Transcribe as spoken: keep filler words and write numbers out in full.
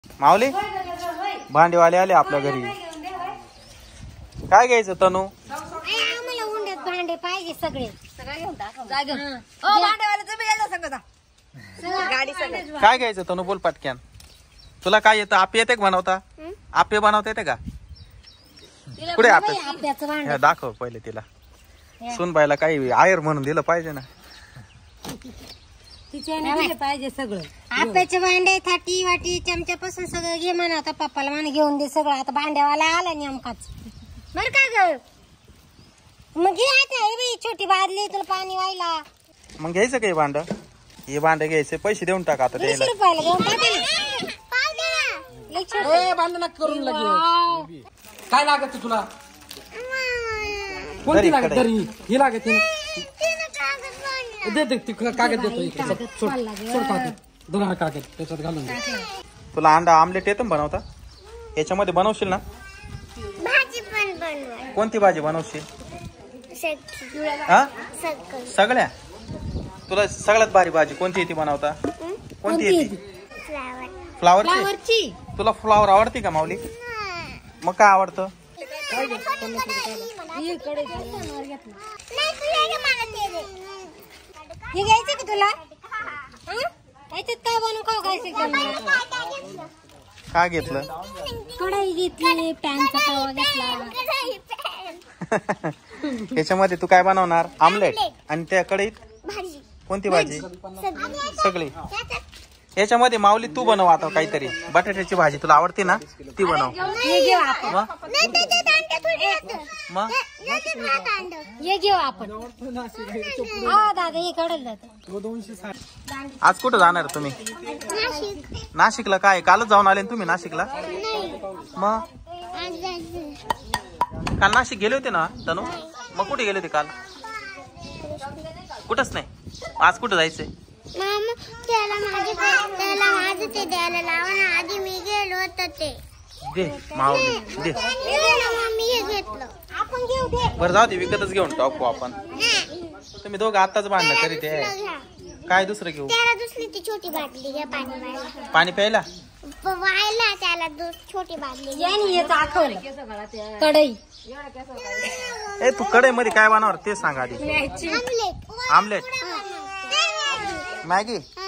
माऊली भांडेवाले आले आपल्या घरी. काय घ्यायचं तनू? आम्हाला उंड्यात भांडे पाहिजे सगळे. काय घ्यायचं तनू बोल पटक्यान. तुला काय येतं? आपे येते का बनवता? आपे बनवता येते का? पुढे आपे दाखव पहिले तिला. सुनबाईला काही आयर म्हणून दिलं पाहिजे ना. तिच्या पाहिजे सगळं. आप्याचे भांडे थाटी वाटी चमच्यापासून सगळं घे म्हणा. आता पप्पाला म्हणा घेऊन दे सगळं. आता भांड्यावाला आला नेमकाच बर का ग. मग घे आता हे बाई छोटी बादली तुला पाणी व्हायला. मग घ्यायचं काही भांड? हे भांड घ्यायचे पैसे देऊन टाका आता. वीस रुपयाला घेऊन करून लगे काय लागत तुला? कोणती लागत? तरी ही लागत कागद देतो. दोन कागद त्याच्यात घालून. तुला अंडा आमलेट येतं बनवता? याच्यामध्ये बनवशील ना? भाजी पण बनवा. कोणती भाजी बनवशील? हा सगळ्या. तुला सगळ्यात भारी भाजी कोणती येते बनवता? कोणती येते? फ्लावरची. तुला फ्लावर आवडते का माऊली? मग काय आवडतं? हे घ्यायचं का तुला? याच्यात काय बनवू खाऊ घ्यायचं? काय घेतलं? कढई घेतली. पॅनचा तवा घेतला. याच्यामध्ये तू काय बनवणार? आमलेट. आणि त्या कढईत कोणती भाजी? सगळी. याच्यामध्ये माऊली तू बनव आता काहीतरी. बटाट्याची भाजी तुला आवडते ना? ती बनव. मग हे घेऊ आपण. दादा हे कडल जात. आज कुठं जाणार तुम्ही? नाशिकला. काय कालच जाऊन आले तुम्ही नाशिकला? मग काल नाशिक गेले होते ना तनू? मग कुठे गेले होते काल? कुठंच नाही. आज कुठं जायचंय? त्याला माझे त्याला माझे ते द्यायला लावा ना. आधी मी गेलो होतो ते. दे माऊली दे. मी हे घेतलं. आपण घेऊ दे. बरं जाऊ दे विकतच घेऊन टाकू आपण. तुम्ही दोघं आताच भांडणं करीत आहे. काय दुसरं घेऊ? त्याला दुसरी ती छोटी बाटली घ्या पाणी प्यायला. पाणी प्यायला व्हायला त्याला छोटी बाटली. यानी दाखवलं कढई. ए तू कढई मध्ये काय बनवणार ते सांग आधी. आमलेट. आमलेट. मॅगी.